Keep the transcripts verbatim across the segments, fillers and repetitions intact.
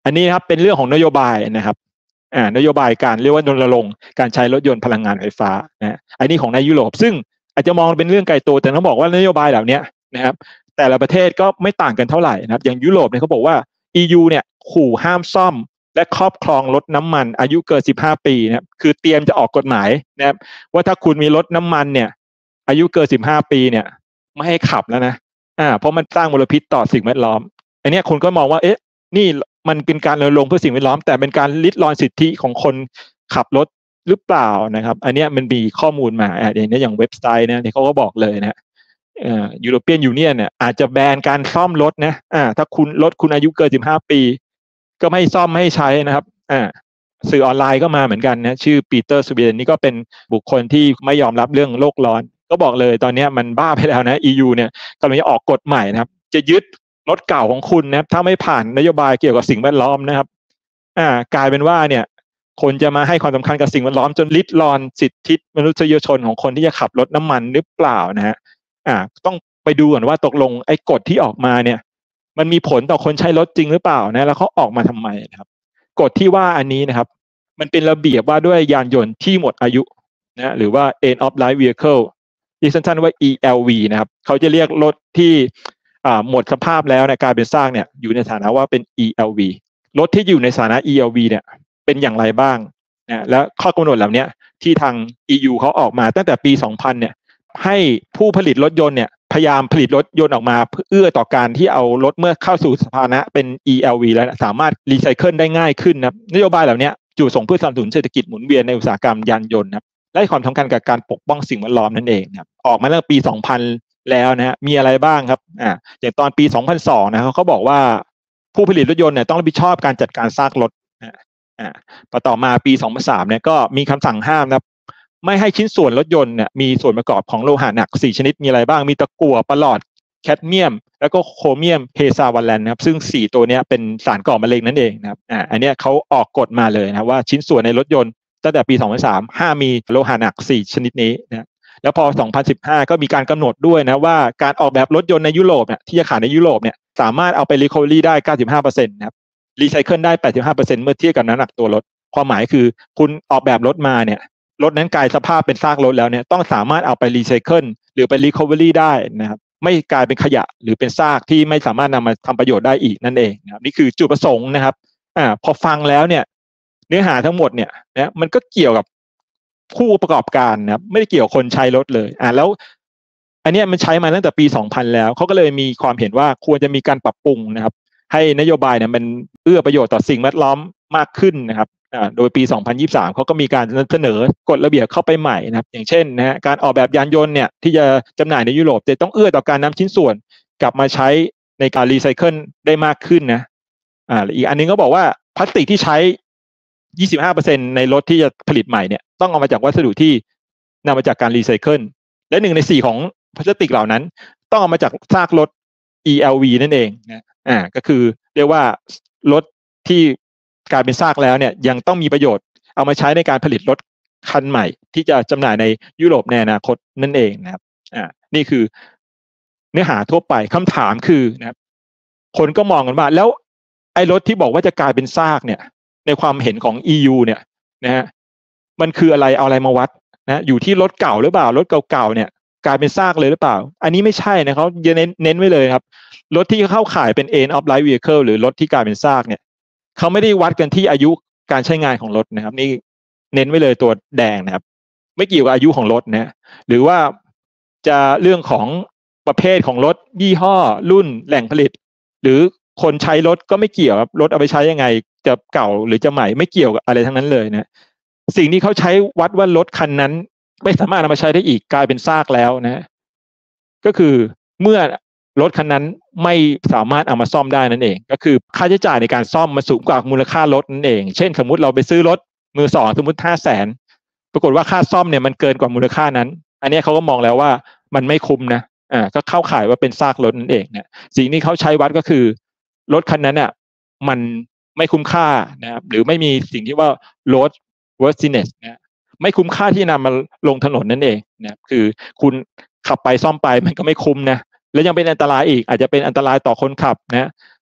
อันนี้ครับเป็นเรื่องของนโยบายนะครับอ่านโยบายการเรียกว่ารณรงค์การใช้รถยนต์พลังงานไฟฟ้านะอันนี้ของในยุโรปซึ่งอาจจะมองเป็นเรื่องไกลตัวแต่ต้องบอกว่านโยบายเหล่านี้นะครับแต่ละประเทศก็ไม่ต่างกันเท่าไหร่นะครับอย่างยุโรปเนี่ยเขาบอกว่า อี ยู เนี่ยขู่ห้ามซ่อมและครอบครองรถน้ำมันอายุเกินสิบห้าปีนะครับคือเตรียมจะออกกฎหมายนะครับว่าถ้าคุณมีรถน้ำมันเนี่ยอายุเกินสิบห้าปีเนี่ยไม่ให้ขับแล้วนะอ่าเพราะมันสร้างมลพิษต่อสิ่งแวดล้อมอันนี้คุณก็มองว่าเอ๊ะนี่มันเป็นการรณรงค์เพื่อสิ่งแวดล้อมแต่เป็นการลิดรอนสิทธิของคนขับรถหรือเปล่านะครับอันนี้มันมีข้อมูลมาอย่างนี้อย่างเว็บไซต์นะที่เขาก็บอกเลยนะเอ่อ European Union เนี่ยอาจจะแบนการซ่อมรถนะอ่าถ้าคุณรถคุณอายุเกินสิบห้าปีก็ไม่ซ่อมไม่ใช้นะครับอ่าสื่อออนไลน์ก็มาเหมือนกันนะชื่อปีเตอร์สวีเดนนี่ก็เป็นบุคคลที่ไม่ยอมรับเรื่องโลกร้อนก็บอกเลยตอนนี้มันบ้าไปแล้วนะ อี ยู เนี่ยกำลังจะออกกฎใหม่นะครับจะยึดรถเก่าของคุณนะครับถ้าไม่ผ่านนโยบายเกี่ยวกับสิ่งแวดล้อมนะครับอ่ากลายเป็นว่าเนี่ยคนจะมาให้ความสำคัญกับสิ่งแวดล้อมจนลิดรอนสิทธิมนุษยชนของคนที่จะขับรถน้ำมันหรือเปล่านะฮะอ่าต้องไปดูก่อนว่าตกลงไอ้กฎที่ออกมาเนี่ยมันมีผลต่อคนใช้รถจริงหรือเปล่านะแล้วเขาออกมาทำไมนะครับกฎที่ว่าอันนี้นะครับมันเป็นระเบียบว่าด้วยยานยนต์ที่หมดอายุนะหรือว่า end of life vehicle ที่สั้นๆว่า อี แอล วี นะครับเขาจะเรียกรถที่อ่าหมดสภาพแล้วในการเป็นซากเนี่ยอยู่ในฐานะว่าเป็น อี แอล วี รถที่อยู่ในฐานะ อี แอล วี เนี่ยเป็นอย่างไรบ้างนะและข้อกำหนดเหล่านี้ที่ทาง อี ยู เขาออกมาตั้งแต่ปีสองพันเนี่ยให้ผู้ผลิตรถยนต์เนี่ยพยายามผลิตรถยนต์ออกมาเพื่อเอื้อต่อการที่เอารถเมื่อเข้าสู่สภานะเป็น อี แอล วี แล้วสามารถรีไซเคิลได้ง่ายขึ้นนะนโยบายเหล่านี้จุดส่งเพื่อสนับสนุนเศรษฐกิจหมุนเวียนในอุตสาหกรรมยานยนต์นะและความสำคัญกับการปกป้องสิ่งแวดล้อมนั่นเองนะครับออกมาตั้งแต่ปีสองพันแล้วนะฮะมีอะไรบ้างครับอ่าอย่างตอนปีสองพันสองนะเขาบอกว่าผู้ผลิตรถยนต์เนี่ยต้องรับผิดชอบการจัดการซากรถอ่าพอต่อมาปีสองพันสามเนี่ยก็มีคำสั่งห้ามนะครับไม่ให้ชิ้นส่วนรถยนต์เนี่ยมีส่วนประกอบของโลหะหนักสี่ชนิดมีอะไรบ้างมีตะกั่วปลอดแคดเมียมแล้วก็โครเมียมเฮซาวัลแลนนะครับซึ่งสี่ตัวนี้เป็นสารก่อมะเร็งนั่นเองนะครับอ่าอันนี้เขาออกกฎมาเลยนะว่าชิ้นส่วนในรถยนต์ตั้งแต่ปีสองพันสามห้ามมีโลหะหนักสี่ชนิดนี้นะแล้วพอสองพันสิบห้าก็มีการกำหนดด้วยนะว่าการออกแบบรถยนต์ในยุโรปเนี่ยที่จะขายในยุโรปเนี่ยสามารถเอาไปรีคอเวอรี่ได้ เก้าสิบห้าเปอร์เซ็นต์ นะครับรีไซเคิลได้ แปดสิบห้าเปอร์เซ็นต์ เมื่อเทียบกับน้ำหนักตัวรถความหมายคือคุณออกแบบรถมาเนี่ยรถนั้นกลายสภาพเป็นซากรถแล้วเนี่ยต้องสามารถเอาไปรีไซเคิลหรือไปรีคอเวอรี่ได้นะครับไม่กลายเป็นขยะหรือเป็นซากที่ไม่สามารถนำมาทำประโยชน์ได้อีกนั่นเองนะครับนี่คือจุดประสงค์นะครับอ่าพอฟังแล้วเนี่ยเนื้อหาทั้งหมดเนี่ยนะมันก็เกี่ยวกับผู้ประกอบการนะครับไม่ได้เกี่ยวคนใช้รถเลยอ่าแล้วอันนี้มันใช้มาตั้งแต่ปีสองพันแล้วเขาก็เลยมีความเห็นว่าควรจะมีการปรับปรุงนะครับให้นโยบายเนี่ยมันเอื้อประโยชน์ต่อสิ่งแวดล้อมมากขึ้นนะครับอ่าโดยปีสองพันยี่สิบสามเขาก็มีการเสนอกฎระเบียบเข้าไปใหม่นะครับอย่างเช่นนะฮะการออกแบบยานยนต์เนี่ยที่จะจำหน่ายในยุโรปจะต้องเอื้อต่อการนำชิ้นส่วนกลับมาใช้ในการรีไซเคิลได้มากขึ้นนะอ่าอีกอันนึงก็บอกว่าพลาสติกที่ใช้ ยี่สิบห้าเปอร์เซ็นต์ ในรถที่จะผลิตใหม่เนี่ยต้องเอามาจากวัสดุที่นำมาจากการรีไซเคิลและหนึ่งในสี่ของพลาสติกเหล่านั้นต้องเอามาจากซากรถ อี แอล วี นั่นเองนะอ่าก็คือเรียกว่ารถที่กลายเป็นซากแล้วเนี่ยยังต้องมีประโยชน์เอามาใช้ในการผลิตรถคันใหม่ที่จะจำหน่ายในยุโรปในอนาคตนั่นเองนะครับอ่านี่คือเนื้อหาทั่วไปคำถามคือนะครับคนก็มองกันว่าแล้วไอ้รถที่บอกว่าจะกลายเป็นซากเนี่ยในความเห็นของ อี ยู เนี่ยนะฮะมันคืออะไรเอาอะไรมาวัดนะอยู่ที่รถเก่าหรือเปล่ารถเก่าๆเนี่ยกลายเป็นซากเลยหรือเปล่าอันนี้ไม่ใช่นะเขาเน้นเน้นไว้เลยครับรถที่เข้าข่ายเป็น end of life vehicle หรือรถที่กลายเป็นซากเนี่ยเขาไม่ได้วัดกันที่อายุการใช้งานของรถนะครับนี่เน้นไว้เลยตัวแดงนะครับไม่เกี่ยวกับอายุของรถนะหรือว่าจะเรื่องของประเภทของรถยี่ห้อรุ่นแหล่งผลิตหรือคนใช้รถก็ไม่เกี่ยวครับรถเอาไปใช้ยังไงจะเก่าหรือจะใหม่ไม่เกี่ยวกับอะไรทั้งนั้นเลยนะสิ่งที่เขาใช้วัดว่ารถคันนั้นไม่สามารถนำมาใช้ได้อีกกลายเป็นซากแล้วนะก็คือเมื่อรถคันนั้นไม่สามารถเอามาซ่อมได้นั่นเองก็คือค่าใช้จ่ายในการซ่อมมันสูงกว่ามูลค่ารถนั่นเองเช่นสมมุติเราไปซื้อรถมือสองสมมุติ ห้าแสน ปรากฏว่าค่าซ่อมเนี่ยมันเกินกว่ามูลค่านั้นอันนี้เขาก็มองแล้วว่ามันไม่คุ้มนะอ่าก็เข้าข่ายว่าเป็นซากรถนั่นเองเนี่ยสิ่งที่เขาใช้วัดก็คือรถคันนั้นน่ะมันไม่คุ้มค่านะครับหรือไม่มีสิ่งที่ว่า road worthiness นะไม่คุ้มค่าที่นำมาลงถนนนั่นเองนะคือคุณขับไปซ่อมไปมันก็ไม่คุ้มนะแล้วยังเป็นอันตรายอีกอาจจะเป็นอันตรายต่อคนขับนะ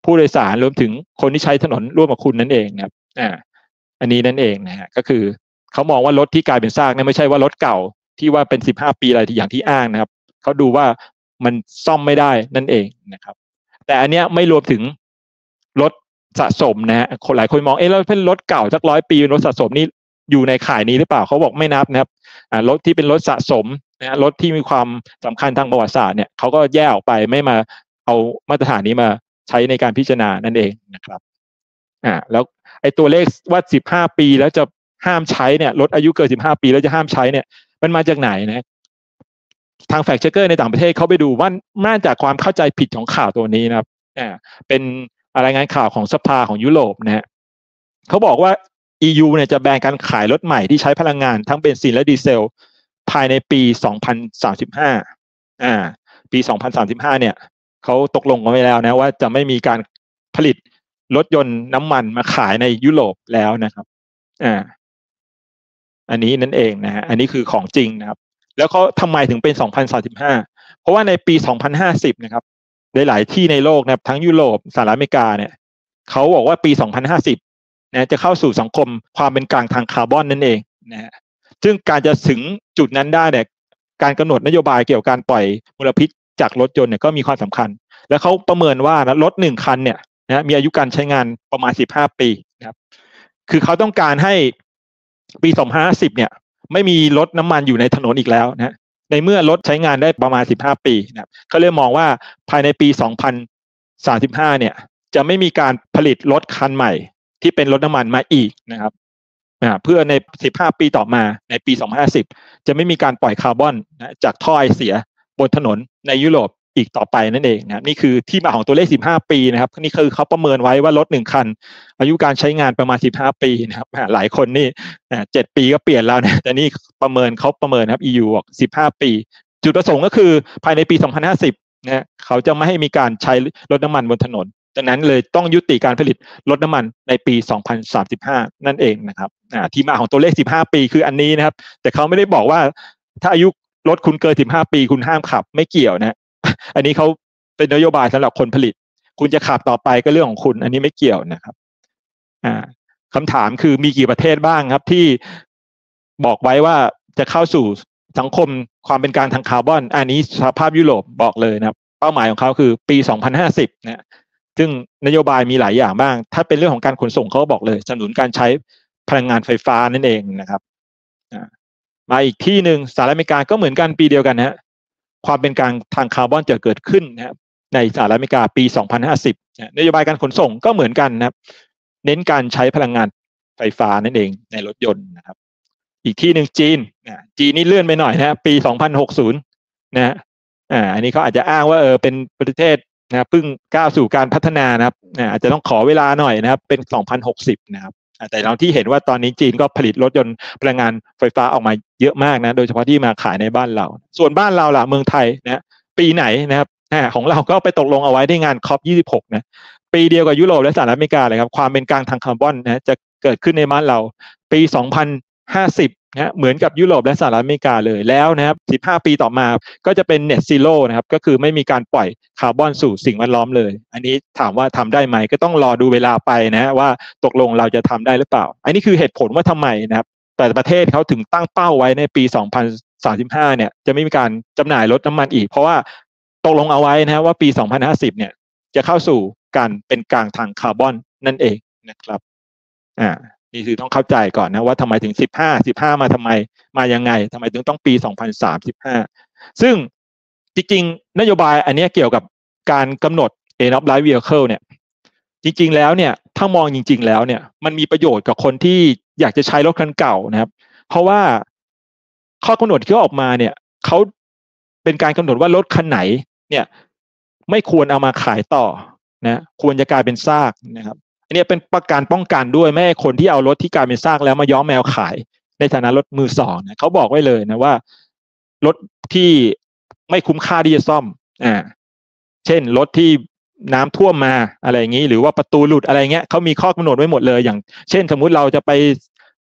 ผู้โดยสารรวมถึงคนที่ใช้ถนนร่วมกับคุณนั่นเองนะครับอ่าอันนี้นั่นเองนะฮะก็คือเขามองว่ารถที่กลายเป็นซากเนี่ยไม่ใช่ว่ารถเก่าที่ว่าเป็นสิบห้าปีอะไรที่อย่างที่อ้างนะครับเขาดูว่ามันซ่อมไม่ได้นั่นเองนะครับแต่อันเนี้ยไม่รวมถึงรถสะสมนะฮะคนหลายคนมองเอ๊ะแล้วเป็นรถเก่าสักร้อยปีรถสะสมนี่อยู่ในข่ายนี้หรือเปล่าเขาบอกไม่นับนะครับอ่ารถที่เป็นรถสะสมนะรถที่มีความสำคัญทางประวัติศาสตร์เนี่ยเขาก็แยกออกไปไม่มาเอามาตรฐานนี้มาใช้ในการพิจารณานั่นเองนะครับอ่าแล้วไอ้ตัวเลขว่าสิบห้าปีแล้วจะห้ามใช้เนี่ยรถอายุเกินสิบห้าปีแล้วจะห้ามใช้เนี่ยมันมาจากไหนนะทางแฟกต์เช็คเกอร์ในต่างประเทศเขาไปดูว่ามาจากความเข้าใจผิดของข่าวตัวนี้นะครับอ่าเป็นรายงานข่าวของสภาของยุโรปนะฮะเขาบอกว่า อี ยู เนี่ยจะแบนการขายรถใหม่ที่ใช้พลังงานทั้งเบนซินและดีเซลภายในปีสองพันสามสิบห้าอ่าปีสองพันสามสิบห้าเนี่ยเขาตกลงกันไว้แล้วนะว่าจะไม่มีการผลิตรถยนต์น้ำมันมาขายในยุโรปแล้วนะครับอ่าอันนี้นั่นเองนะฮะอันนี้คือของจริงนะครับแล้วเขาทำไมถึงเป็นสองพันสามสิบห้าเพราะว่าในปีสองพันห้าสิบนะครับหลายๆที่ในโลกนะครับทั้งยุโรปสหรัฐอเมริกาเนี่ยเขาบอกว่าปีสองพันห้าสิบนะจะเข้าสู่สังคมความเป็นกลางทางคาร์บอนนั่นเองนะฮะซึ่งการจะถึงจุดนั้นได้เนี่ยการกำหนดนโยบายเกี่ยวกับการปล่อยมลพิษจากรถยนต์เนี่ยก็มีความสำคัญแล้วเขาประเมินว่านะรถหนึ่งคันเนี่ยนะมีอายุการใช้งานประมาณสิบห้าปีนะครับคือเขาต้องการให้ปีสองพันห้าสิบเนี่ยไม่มีรถน้ำมันอยู่ในถนนอีกแล้วนะในเมื่อรถใช้งานได้ประมาณสิบห้าปีนะครับเขาเลยมองว่าภายในปีสองพันสามสิบห้าเนี่ยจะไม่มีการผลิตรถคันใหม่ที่เป็นรถน้ำมันมาอีกนะครับเพื่อในสิบห้าปีต่อมาในปีสองพันห้าสิบจะไม่มีการปล่อยคาร์บอนนะจากท่อไอเสียบนถนนในยุโรปอีกต่อไปนั่นเองนะนี่คือที่มาของตัวเลขสิบห้าปีนะครับนี่คือเขาประเมินไว้ว่ารถหนึ่งคันอายุการใช้งานประมาณสิบห้าปีนะครับหลายคนนี่เจ็ดปีก็เปลี่ยนแล้วนะแต่นี่ประเมินเขาประเมินครับ อี ยู บอกสิบห้าปีจุดประสงค์ก็คือภายในปีสองพันห้าสิบนะเขาจะไม่ให้มีการใช้รถน้ำมันบนถนนดังนั้นเลยต้องยุติการผลิตรถน้ำมันในปีสองพันสามสิบห้านั่นเองนะครับที่มาของตัวเลขสิบห้าปีคืออันนี้นะครับแต่เขาไม่ได้บอกว่าถ้าอายุรถคุณเกินสิบห้าปีคุณห้ามขับไม่เกี่ยวนะอันนี้เขาเป็นนโยบายสำหรับคนผลิตคุณจะขับต่อไปก็เรื่องของคุณอันนี้ไม่เกี่ยวนะครับอ่าคำถามคือมีกี่ประเทศบ้างครับที่บอกไว้ว่าจะเข้าสู่สังคมความเป็นกลางทางคาร์บอนอันนี้สหภาพยุโรปบอกเลยนะครับเป้าหมายของเขาคือปีสองพันห้าสิบนะซึ่งนโยบายมีหลายอย่างบ้างถ้าเป็นเรื่องของการขนส่งเขาก็บอกเลยสนับสนุนการใช้พลังงานไฟฟ้านั่นเองนะครับมาอีกที่หนึ่งสหรัฐอเมริกาก็เหมือนกันปีเดียวกันนะความเป็นกลางทางคาร์บอนจะเกิดขึ้นนะครับในสหรัฐอเมริกาปีสองพันห้าสิบนโยบายการขนส่งก็เหมือนกันนะครับเน้นการใช้พลังงานไฟฟ้านั่นเองในรถยนต์นะครับอีกที่หนึ่งจีนจีนนี่เลื่อนไปหน่อยนะปีสองพันหกสิบนะฮะอ่าอันนี้เขาอาจจะอ้างว่าเออเป็นประเทศนะเพิ่งก้าวสู่การพัฒนานะครับอาจจะต้องขอเวลาหน่อยนะครับเป็นสองพันหกสิบนะครับแต่เราที่เห็นว่าตอนนี้จีนก็ผลิตรถยนต์พลังงานไฟฟ้าออกมาเยอะมากนะโดยเฉพาะที่มาขายในบ้านเราส่วนบ้านเราล่ะเมืองไทยนะปีไหนนะครับของเราก็ไปตกลงเอาไว้ที่งาน ซี โอ พี ยี่สิบหกนะปีเดียวกับยุโรปและสหรัฐอเมริกาเลยครับความเป็นกลางทางคาร์บอนนะจะเกิดขึ้นในบ้านเราปีสองพันห้าสิบนะเหมือนกับยุโรปและสหรัฐอเมริกาเลยแล้วนะครับสิบห้าปีต่อมาก็จะเป็น net zero นะครับก็คือไม่มีการปล่อยคาร์บอนสู่สิ่งแวดล้อมเลยอันนี้ถามว่าทำได้ไหมก็ต้องรอดูเวลาไปนะว่าตกลงเราจะทำได้หรือเปล่าอันนี้คือเหตุผลว่าทำไมนะครับแต่ประเทศเขาถึงตั้งเป้าไว้ในปีสองพันสามสิบห้าเนี่ยจะไม่มีการจำหน่ายรถน้ำมันอีกเพราะว่าตกลงเอาไว้นะว่าปีสองพันห้าสิบเนี่ยจะเข้าสู่การเป็นกลางทางคาร์บอนนั่นเองนะครับอ่านี่คือต้องเข้าใจก่อนนะว่าทำไมถึงสิบห้า สิบห้ามาทำไมมายังไงทำไมถึงต้องปีสองพันสามสิบห้าซึ่งจริงๆนโยบายอันนี้เกี่ยวกับการกำหนด end of life vehicle เนี่ยจริงๆแล้วเนี่ยถ้ามองจริงๆแล้วเนี่ยมันมีประโยชน์กับคนที่อยากจะใช้รถคันเก่านะครับเพราะว่าข้อกำหนดที่ออกมาเนี่ยเขาเป็นการกำหนดว่ารถคันไหนเนี่ยไม่ควรเอามาขายต่อนะควรจะกลายเป็นซากนะครับอันนี้เป็นประการป้องกันด้วยไม่ให้คนที่เอารถที่กลายเป็นซากแล้วมาย้อมแมวขายในฐานะรถมือสองนะเขาบอกไว้เลยนะว่ารถที่ไม่คุ้มค่าที่จะซ่อมอ่าเช่นรถที่น้ำท่วมมาอะไรอย่างนี้หรือว่าประตูหลุดอะไรเงี้ยเขามีข้อกำหนดไว้หมดเลยอย่างเช่นสมมุติเราจะไป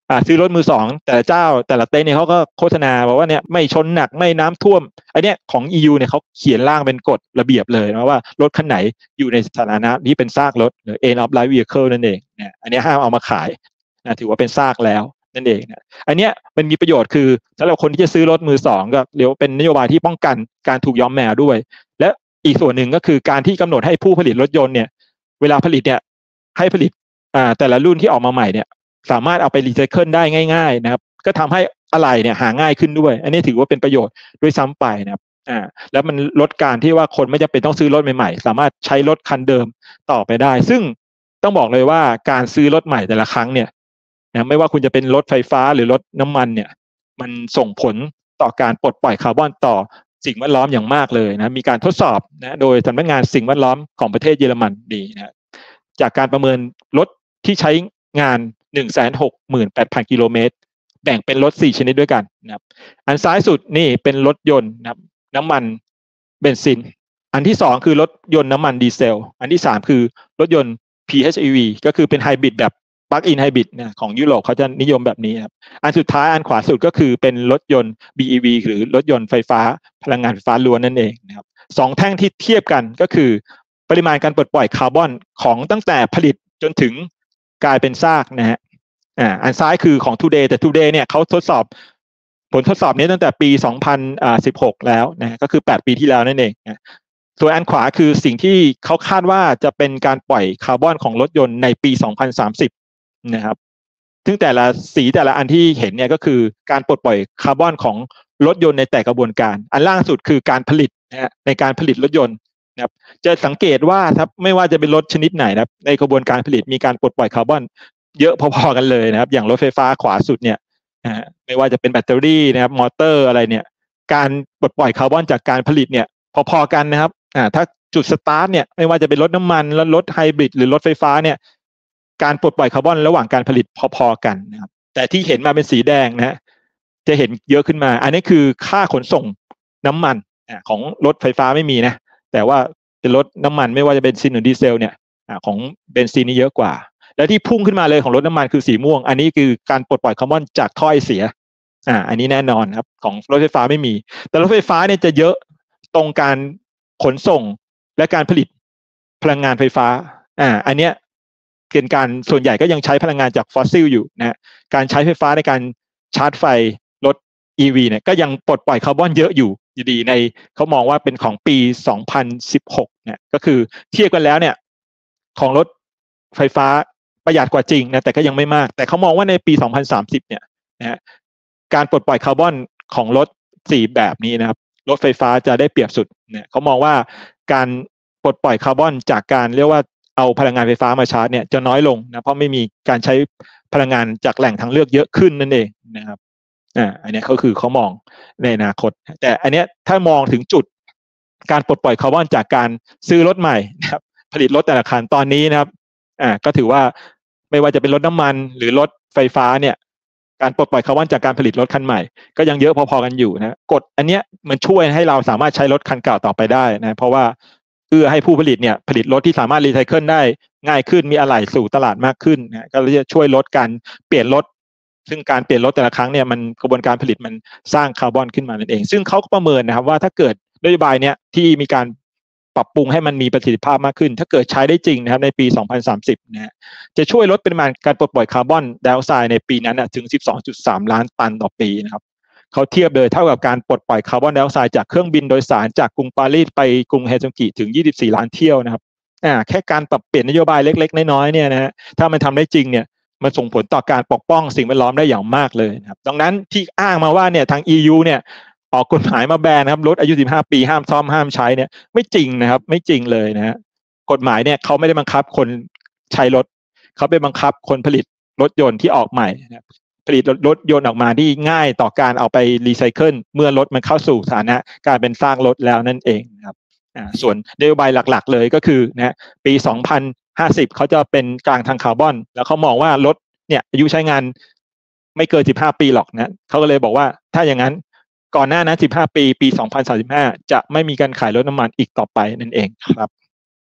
อ่าซื้อรถมือสองแต่ละเจ้าแต่ละเต็นท์เนี่ยเขาก็โฆษณาบอกว่าเนี่ยไม่ชนหนักไม่น้ำท่วมอันเนี้ยของ อี ยู เนี่ยเขาเขียนร่างเป็นกฎระเบียบเลยนะว่ารถคันไหนอยู่ในสถานะนี้เป็นซากรถหรือ end of life vehicle นั่นเองเนี่ยอันนี้ห้ามเอามาขายนะถือว่าเป็นซากแล้วนั่นเองนะอันเนี้ยมันมีประโยชน์คือสำหรับคนที่จะซื้อรถมือสองก็เรียกว่าเป็นนโยบายที่ป้องกันการถูกย้อมแมวด้วยและอีกส่วนหนึ่งก็คือการที่กำหนดให้ผู้ผลิตรถยนต์เนี่ยเวลาผลิตเนี่ยให้ผลิตอ่าแต่ละรุ่นที่ออกมาใหม่เนี่ยสามารถเอาไปรีไซเคิลได้ง่ายๆนะครับก็ทำให้อะไรเนี่ยหาง่ายขึ้นด้วยอันนี้ถือว่าเป็นประโยชน์ด้วยซ้ำไปนะครับอ่าแล้วมันลดการที่ว่าคนไม่จำเป็นต้องซื้อรถใหม่ๆสามารถใช้รถคันเดิมต่อไปได้ซึ่งต้องบอกเลยว่าการซื้อรถใหม่แต่ละครั้งเนี่ยนะไม่ว่าคุณจะเป็นรถไฟฟ้าหรือรถน้ำมันเนี่ยมันส่งผลต่อการปลดปล่อยคาร์บอนต่อสิ่งแวดล้อมอย่างมากเลยนะมีการทดสอบนะโดยสำนักงานสิ่งแวดล้อมของประเทศเยอรมันดีนะจากการประเมินรถที่ใช้งาน หนึ่งแสนหกหมื่นแปดพัน กิโลเมตรแบ่งเป็นรถสี่ชนิดด้วยกันนะครับอันซ้ายสุดนี่เป็นรถยนต์นะครับน้ำมันเบนซินอันที่สองคือรถยนต์น้ำมันดีเซลอันที่สามคือรถยนต์ พี เอช อี วี ก็คือเป็นไฮบริดแบบปลั๊กอินไฮบริดนะของยุโรปเขาจะนิยมแบบนี้ครับอันสุดท้ายอันขวาสุดก็คือเป็นรถยนต์ บี อี วี หรือรถยนต์ไฟฟ้าพลังงานไฟฟ้าล้วนนั่นเองนะครับสองแท่งที่เทียบกันก็คือปริมาณการปลดปล่อยคาร์บอนของตั้งแต่ผลิตจนถึงกลายเป็นซากนะฮะอ่าอันซ้ายคือของ Today แต่ Today เนี่ยเขาทดสอบผลทดสอบนี้ตั้งแต่ปีสองพันสิบหกแล้วนะก็คือแปดปีที่แล้วนั่นเองนะส่วนอันขวาคือสิ่งที่เขาคาดว่าจะเป็นการปล่อยคาร์บอนของรถยนต์ในปีสองพันสามสิบนะครับซึ่งแต่ละสีแต่ละอันที่เห็นเนี่ยก็คือการปลดปล่อยคาร์บอนของรถยนต์ในแต่กระบวนการอันล่างสุดคือการผลิตนะฮะในการผลิตรถยนต์นะครับจะสังเกตว่าครับไม่ว่าจะเป็นรถชนิดไหนนะครับในกระบวนการผลิตมีการปลดปล่อยคาร์บอนเยอะพอๆกันเลยนะครับอย่างรถไฟฟ้าขวาสุดเนี่ยนะไม่ว่าจะเป็นแบตเตอรี่นะครับมอเตอร์อะไรเนี่ยการปลดปล่อยคาร์บอนจากการผลิตเนี่ยพอๆกันนะครับอ่าถ้าจุดสตาร์ทเนี่ยไม่ว่าจะเป็นรถน้ำมันแล้วรถไฮบริดหรือรถไฟฟ้าเนี่ยการปลดปล่อยคาร์บอนระหว่างการผลิตพอๆกันนะครับแต่ที่เห็นมาเป็นสีแดงนะฮะจะเห็นเยอะขึ้นมาอันนี้คือค่าขนส่งน้ำมันของรถไฟฟ้าไม่มีนะแต่ว่าเป็นรถน้ำมันไม่ว่าจะเป็นเบนซินหรือดีเซลเนี่ยของเบนซินนี่เยอะกว่าและที่พุ่งขึ้นมาเลยของรถน้ำมันคือสีม่วงอันนี้คือการปลดปล่อยคาร์บอนจากท่อไอเสียอ่าอันนี้แน่นอนครับของรถไฟฟ้าไม่มีแต่รถไฟฟ้าเนี่ยจะเยอะตรงการขนส่งและการผลิตพลังงานไฟฟ้าอ่าอันเนี้ยเป็นการส่วนใหญ่ก็ยังใช้พลังงานจากฟอสซิลอยู่นะการใช้ไฟฟ้าในการชาร์จไฟรถ อี วี เนี่ยก็ยังปลดปล่อยคาร์บอนเยอะอยู่อยู่ดีในเขามองว่าเป็นของปีสองพันสิบหกเนี่ยก็คือเทียบกันแล้วเนี่ยของรถไฟฟ้าประหยัดกว่าจริงนะแต่ก็ยังไม่มากแต่เขามองว่าในปีสองพันสามสิบเนี่ยนะฮะการปลดปล่อยคาร์บอนของรถสี่แบบนี้นะครับรถไฟฟ้าจะได้เปรียบสุดเนี่ยเขามองว่าการปลดปล่อยคาร์บอนจากการเรียกว่าเอาพลังงานไฟฟ้ามาชาร์จเนี่ยจะน้อยลงนะเพราะไม่มีการใช้พลังงานจากแหล่งทางเลือกเยอะขึ้นนั่นเองนะครับอ่าอันนี้เขาคือเขามองในอนาคตแต่อันเนี้ยถ้ามองถึงจุดการปลดปล่อยคาร์บอนจากการซื้อรถใหม่นะครับผลิตรถแต่ละคันตอนนี้นะครับอ่าก็ถือว่าไม่ว่าจะเป็นรถน้ำมันหรือรถไฟฟ้าเนี่ยการปลดปล่อยคาร์บอนจากการผลิตรถคันใหม่ก็ยังเยอะพอๆกันอยู่นะกฎอันเนี้ยมันช่วยให้เราสามารถใช้รถคันเก่าต่อไปได้นะเพราะว่าเอื้อให้ผู้ผลิตเนี่ยผลิตรถที่สามารถรีไซเคิลได้ง่ายขึ้นมีอะไหล่สู่ตลาดมากขึ้นนะก็จะช่วยลดการเปลี่ยนรถซึ่งการเปลี่ยนรถแต่ละครั้งเนี่ยมันกระบวนการผลิตมันสร้างคาร์บอนขึ้นมานั่นเองซึ่งเขาก็ประเมินนะครับว่าถ้าเกิดนโยบายเนี้ยที่มีการปรับปรุงให้มันมีประสิทธิภาพมากขึ้นถ้าเกิดใช้ได้จริงนะครับในปีสองพันสามสิบนะฮะจะช่วยลดปริมาณการปลดปล่อยคาร์บอนไดออกไซด์ในปีนั้นนะถึง สิบสองจุดสาม ล้านตันต่อปีนะครับเขาเทียบเลยเท่ากับการปลดปล่อยคาร์บอนไดออกไซด์จากเครื่องบินโดยสารจากกรุงปารีสไปกรุงเฮลซิงกิถึงยี่สิบสี่ล้านเที่ยวนะครับอ่าแค่การปรับเปลี่ยนนโยบายเล็กๆน้อยๆเนี่ยนะฮะถ้ามันทำได้จริงเนี่ยมันส่งผลต่อการปกป้องสิ่งแวดล้อมได้อย่างมากเลยนะครับดังนั้นที่อ้างมาว่าเนี่ยทาง อี ยู เนี่ยออกกฎหมายมาแบนนะครับรถอายุสิบห้าปีห้ามซ่อมห้ามใช้เนี่ยไม่จริงนะครับไม่จริงเลยนะฮะกฎหมายเนี่ยเขาไม่ได้บังคับคนใช้รถเขาไปบังคับคนผลิตรถยนต์ที่ออกใหม่นะผลิตรถยนต์ออกมาที่ง่ายต่อการเอาไปรีไซเคิลเมื่อรถมันเข้าสู่สถานะการเป็นซากรถแล้วนั่นเองนะครับอ่าส่วนนโยบายหลักๆเลยก็คือนะปีสองพันห้าสิบเขาจะเป็นกลางทางคาร์บอนแล้วเขามองว่ารถเนี่ยอายุใช้งานไม่เกินสิบห้าปีหรอกนะเขาก็เลยบอกว่าถ้าอย่างนั้นก่อนหน้านั้นสิบห้าปีปีสองพันสามสิบห้าจะไม่มีการขายรถน้ำมันอีกต่อไปนั่นเองครับ